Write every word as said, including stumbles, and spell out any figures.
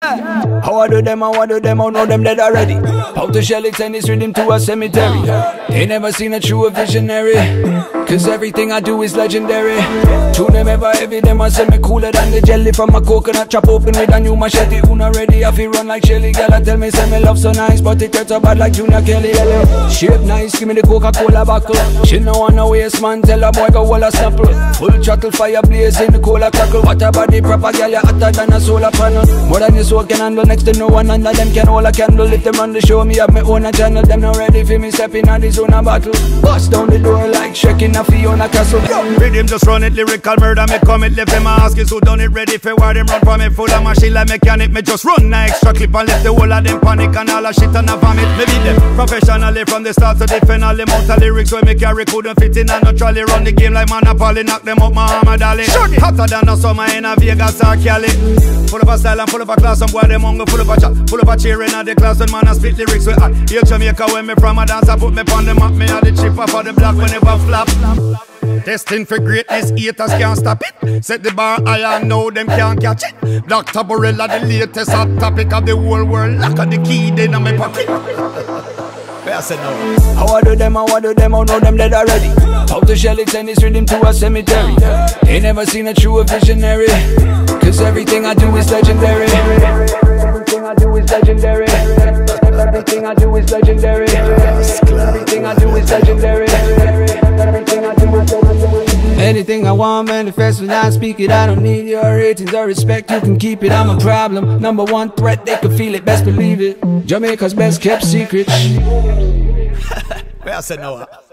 Yeah. How I do them, how I do them, I know them dead already. How to shell it and it's rhythm to a cemetery. They never seen a true visionary, cause everything I do is legendary. To them ever heavy, them I say me cooler than the jelly from a coconut. Chop open with a new machete. Who not ready, I feel run like Shelly. Girl, I tell me say me love so nice, but it hurts so bad like Junior Kelly. Shape nice, give me the Coca-Cola buckle. She no wanna waste man, tell a boy go wall a sample. Full throttle, fire blaze in the cola crackle. What about the proper girl, you hotter than a solar panel. More than your soul can handle, next to no one under them can hold a candle. If them run the show, me have my own a channel. Them not ready for me stepping on the zone a battle. Bust down the door like shaking a Fiona Castle. Rhythm just run it, lyrical murder, me come it. Left them ask is who done it, ready for war, them run from it. Full of machine like mechanic, me just run a extra clip and left the whole of them panic and all a shit and a vomit. Me beat them professionally from the start to the final. Them out of lyrics when me carry couldn't fit in and no trolley. Run the game like Monopoly, knock them up Muhammad Ali. Hotter than a summer in a Vegas or Cali. Full of a style and full of a class, some boy them hunger, full of a chat, full of a cheering at the class when man a split lyrics with hot. Here Jamaica when me from a dance, I put me on the map, me a the chipper for the block whenever flap. Destined for greatness, haters can't stop it. Set the bar high and now them can't catch it. Doctor Borella, the latest hot topic of the whole world. Lock of the key, they in my pocket. I said no. How I do them, how I do them, I know them dead already. How to shell it and it's rhythm to a cemetery. They never seen a true visionary, cause everything I do is legendary. Everything I do is legendary. Everything I do is legendary. Everything I do is legendary. Everything I do is legendary. Anything I want, manifest when I speak it. I don't need your ratings or respect, you can keep it. I'm a problem, number one threat, they can feel it, best believe it. Jamaica's best kept secret. I said no.